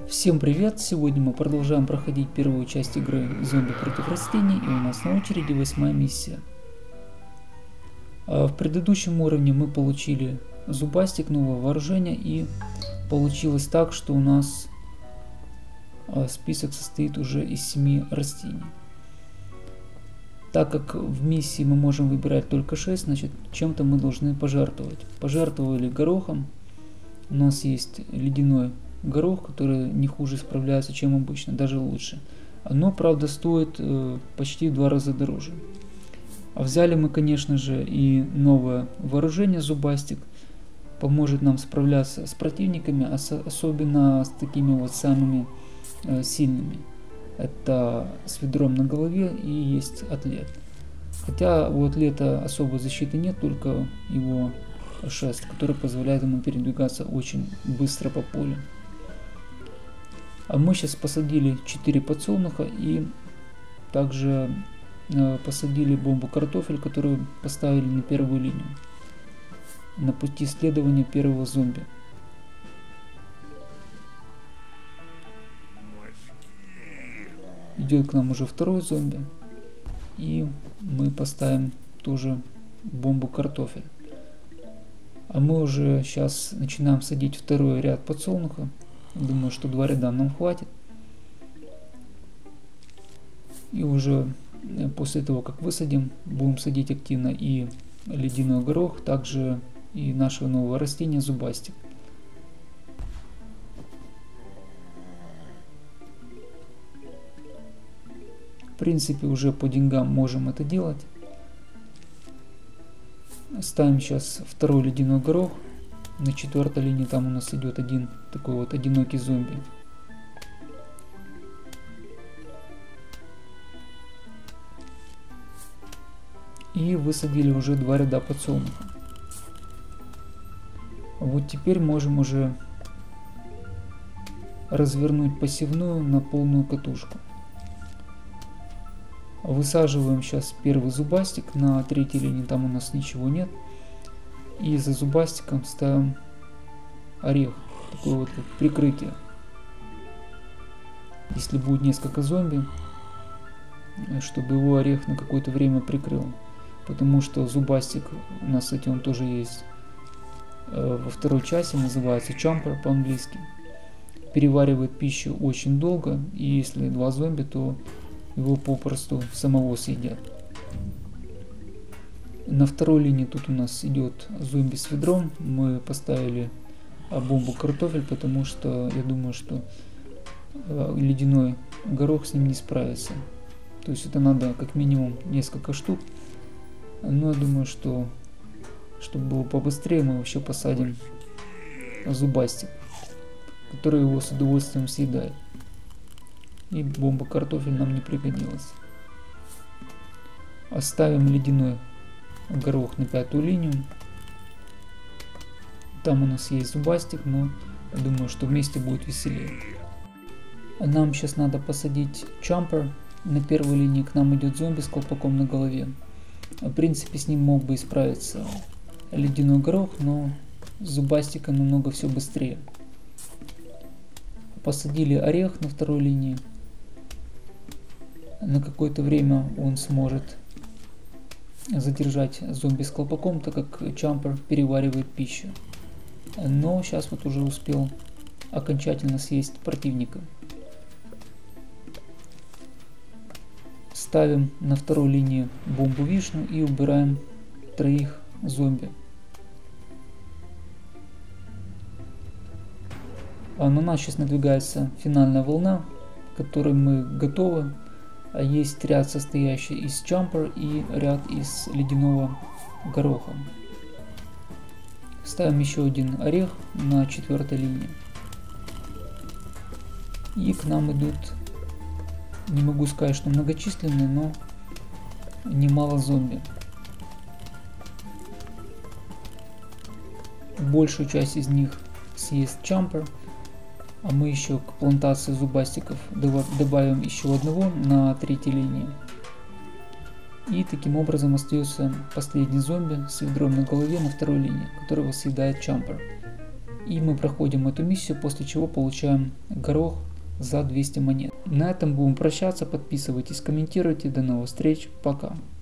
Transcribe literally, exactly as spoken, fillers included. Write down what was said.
Всем привет! Сегодня мы продолжаем проходить первую часть игры «Зомби против растений», и у нас на очереди восьмая миссия. В предыдущем уровне мы получили зубастик, новое вооружение, и получилось так, что у нас список состоит уже из семи растений. Так как в миссии мы можем выбирать только шесть, значит чем-то мы должны пожертвовать. Пожертвовали горохом. У нас есть ледяной горох, который не хуже справляется, чем обычно, даже лучше. Но, правда, стоит э, почти в два раза дороже. А взяли мы, конечно же, и новое вооружение зубастик. Поможет нам справляться с противниками, ос особенно с такими вот самыми э, сильными. Это с ведром на голове и есть атлет. Хотя у атлета особой защиты нет, только его шест, который позволяет ему передвигаться очень быстро по полю. А мы сейчас посадили четыре подсолнуха и также э, посадили бомбу картофель, которую поставили на первую линию, на пути следования первого зомби. Идет к нам уже второй зомби, и мы поставим тоже бомбу картофель. А мы уже сейчас начинаем садить второй ряд подсолнуха. Думаю, что два ряда нам хватит. И уже после того, как высадим, будем садить активно и ледяной горох, также и нашего нового растения зубастик. В принципе, уже по деньгам можем это делать. Ставим сейчас второй ледяной горох. На четвертой линии там у нас идет один такой вот одинокий зомби. И высадили уже два ряда подсолнуха. Вот теперь можем уже развернуть посевную на полную катушку. Высаживаем сейчас первый зубастик. На третьей линии там у нас ничего нет. И за зубастиком ставим орех, такое вот как прикрытие. Если будет несколько зомби, чтобы его орех на какое-то время прикрыл. Потому что зубастик у нас, кстати, он тоже есть во второй части, называется Chomper по-английски. Переваривает пищу очень долго, и если два зомби, то его попросту самого съедят. На второй линии тут у нас идет зомби с ведром. Мы поставили бомбу картофель, потому что я думаю, что ледяной горох с ним не справится. То есть это надо как минимум несколько штук. Но я думаю, что чтобы было побыстрее, мы вообще посадим зубастик, который его с удовольствием съедает. И бомба картофель нам не пригодилась. Оставим ледяной горох на пятую линию. Там у нас есть зубастик, но я думаю, что вместе будет веселее. Нам сейчас надо посадить Chomper. На первой линии к нам идет зомби с колпаком на голове. В принципе, с ним мог бы исправиться ледяной горох, но с зубастиком намного все быстрее. Посадили орех на второй линии. На какое-то время он сможет задержать зомби с колпаком, так как Chomper переваривает пищу. Но сейчас вот уже успел окончательно съесть противника. Ставим на второй линии бомбу вишню и убираем троих зомби. А на нас сейчас надвигается финальная волна, к которой мы готовы. Есть ряд, состоящий из Chomper, и ряд из ледяного гороха. Ставим еще один орех на четвертой линии. И к нам идут, не могу сказать, что многочисленные, но немало зомби. Большую часть из них съест Chomper. А мы еще к плантации зубастиков добавим еще одного на третьей линии. И таким образом остается последний зомби с ведром на голове на второй линии, которого съедает Chomper. И мы проходим эту миссию, после чего получаем горох за двести монет. На этом будем прощаться. Подписывайтесь, комментируйте. До новых встреч. Пока.